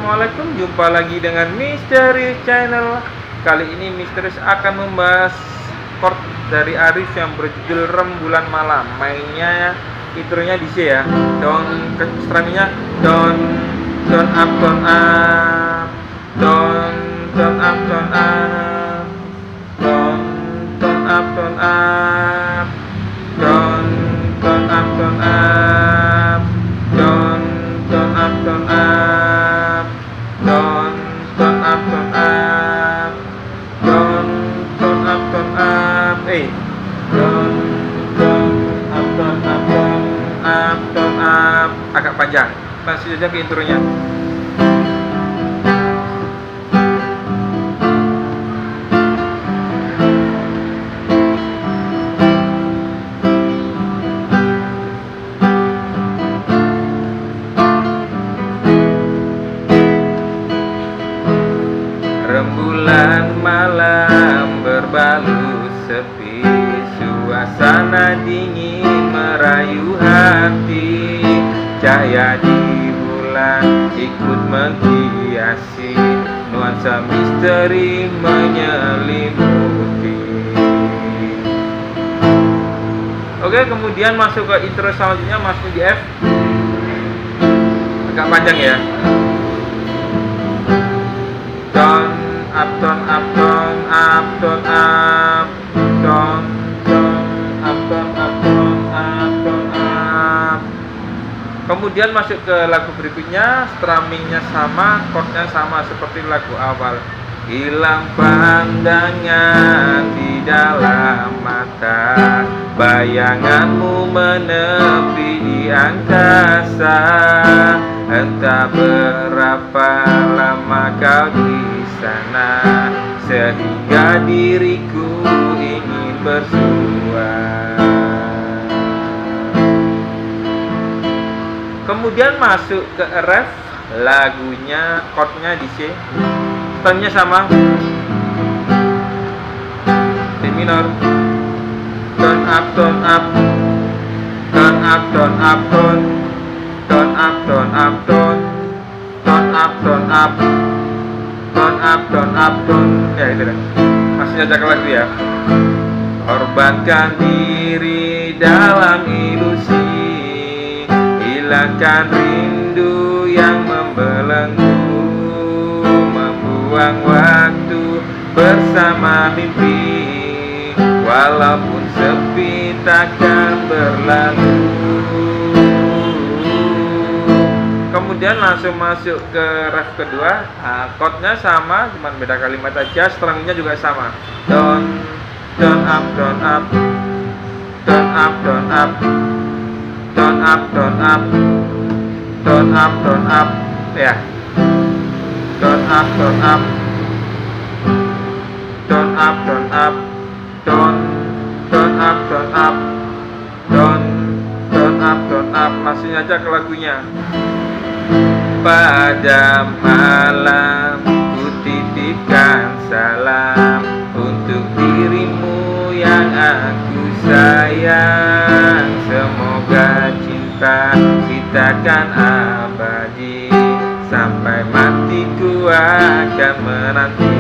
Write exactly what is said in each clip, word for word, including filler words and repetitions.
Assalamualaikum, jumpa lagi dengan Misterius Channel. Kali ini Misterius akan membahas chord dari Arif yang berjudul Rembulan Malam. Mainnya intronya di C ya. Down, strummingnya down, down up, down up, down, down up, down up, down, down up, down up, down, down up, down up, down, down up, down up, down, down up, down up, down, down up, down up, eh, down, down up, down up, down up, down up, agak panjang. Langsung saja ke intronya. Rembulan malam berbalut sepi, suasana dingin merayu hati. Cahaya di bulan ikut menghiasi, nuansa misteri menyelimuti. Oke, kemudian masuk ke intro selanjutnya, masuk di F. Agak panjang ya. Down up, down up, down up, down up, down, down up, down up, down up, down up. Kemudian masuk ke lagu berikutnya, strummingnya sama, chordnya sama seperti lagu awal. Hilang pandangan di dalam mata, bayanganmu menepi di angkasa. Entah berapa lama kau di sana, sehingga diriku ingin bersua. Kemudian masuk ke ref, lagunya chordnya di C, tonnya sama, D minor, tone up, tone up, tone up, tone up, tone, tone up, tone up, tone, tone up, tone up, tone up, tone up, tone, ya itu deh. Masih aja ke lagu ya. Korbankan diri dalam ilusi, hilangkan rindu yang membelenggu, membuang waktu bersama mimpi, walaupun sepi takkan berlalu. Kemudian langsung masuk ke ref kedua, nah, chordnya sama, cuman beda kalimat aja, strumnya juga sama. Down, down up, down up, down up, down up, down up, down up, down up, down up, ya, down up, down up, down up, down up, down, down up, down up, down, down up, down up. Masih aja ke lagunya. Pada malam ku titipkan salam untuk dirimu yang aku sayang. Semoga cinta kita kan abadi, sampai matiku akan menanti.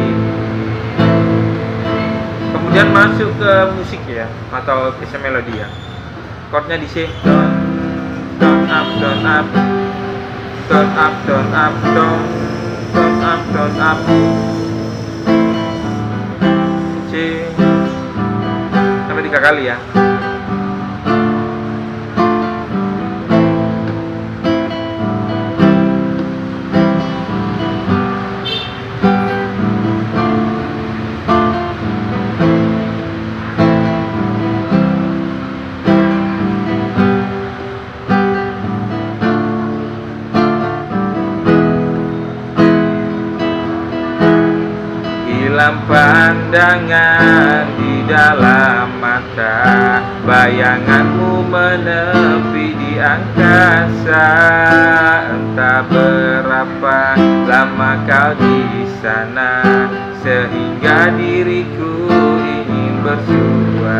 Kemudian masuk ke musik ya, atau ke melodi ya. Chordnya di C, down, down up, down up, down up, down up, down, down up, down up, C sampai tiga kali ya. Hilang pandangan di dalam mata, bayanganmu menepi di angkasa. Entah berapa lama kau di sana, sehingga diriku ingin bersua.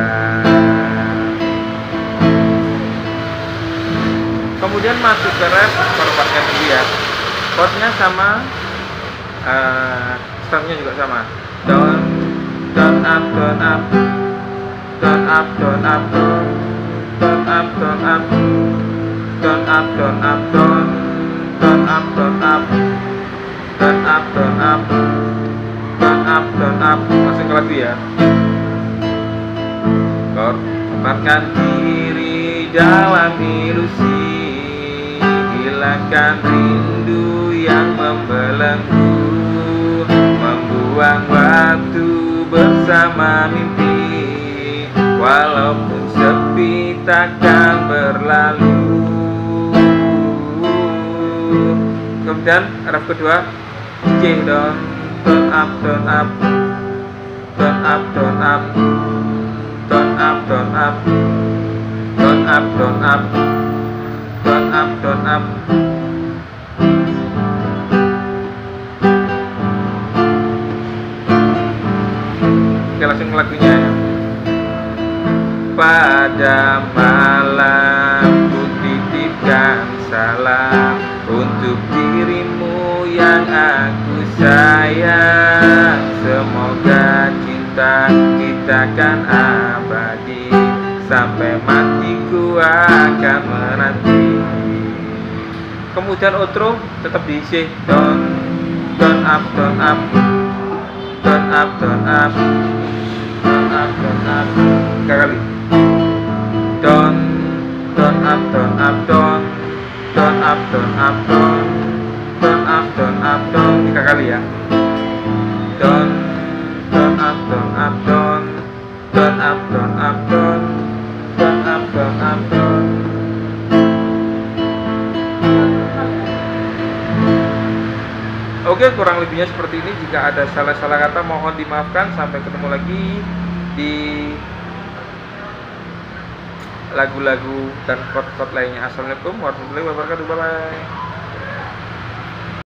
Kemudian masuk ke ref, korbankan dia. chordnya sama, uh, strumnya juga sama. Down, down up, down up, down up, down up, down, down up, down up, down up, down up, down, down up, down up, down up, down up, down up, down up. Langsung ke lagu ya. Korbankan diri dalam ilusi, hilangkan rindu yang membelenggu, membuang waktu bersama mimpi, walaupun sepi takkan berlalu. Kemudian ref kedua C, down, down up, down up, down up, down up, down up, down up, down up, down up, down up, down up. Oke, langsung ke lagunya ya. Pada malam ku titipkan salam untuk dirimu yang aku sayang. Semoga cinta kita kan abadi, sampai matiku akan menanti. Kemudian outro tetap diisi down, down up, down up, down up, down up, down up, down up. Tiga kali. Down, down up, down up, down, down up, down up, down, down up, down up, down. Tiga kali ya. Down, down up, down up, down, down up, down up, down, down up, down up, down. Oke, kurang lebihnya seperti ini. Jika ada salah-salah kata mohon dimaafkan. Sampai ketemu lagi di lagu-lagu dan chord-chord lainnya. Assalamualaikum warahmatullahi wabarakatuh. Bye bye.